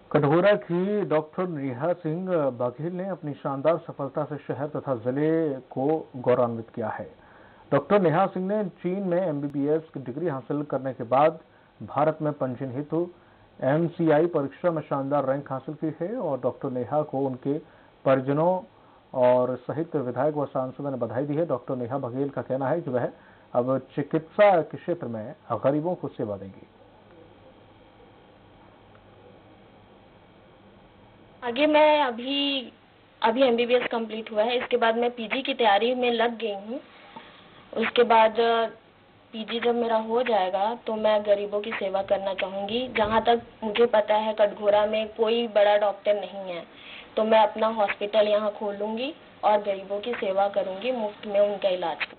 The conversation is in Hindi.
कटघोरा की डॉक्टर नेहा सिंह बघेल ने अपनी शानदार सफलता से शहर तथा जिले को गौरवान्वित किया है। डॉक्टर नेहा सिंह ने चीन में एमबीबीएस की डिग्री हासिल करने के बाद भारत में पंजीयन हेतु एमसीआई परीक्षा में शानदार रैंक हासिल की है और डॉक्टर नेहा को उनके परिजनों और सहित विधायक व सांसदों ने बधाई दी है। डॉक्टर नेहा बघेल का कहना है कि वह अब चिकित्सा के क्षेत्र में गरीबों को सेवा देंगी। आगे मैं अभी एमबीबीएस कंप्लीट हुआ है। इसके बाद मैं पीजी की तैयारी में लग गई हूँ। उसके बाद पीजी जब मेरा हो जाएगा तो मैं गरीबों की सेवा करना चाहूँगी। जहाँ तक मुझे पता है कटघोरा में कोई बड़ा डॉक्टर नहीं है, तो मैं अपना हॉस्पिटल यहाँ खोलूँगी और गरीबों की सेवा करूँगी, मुफ्त में उनका इलाज।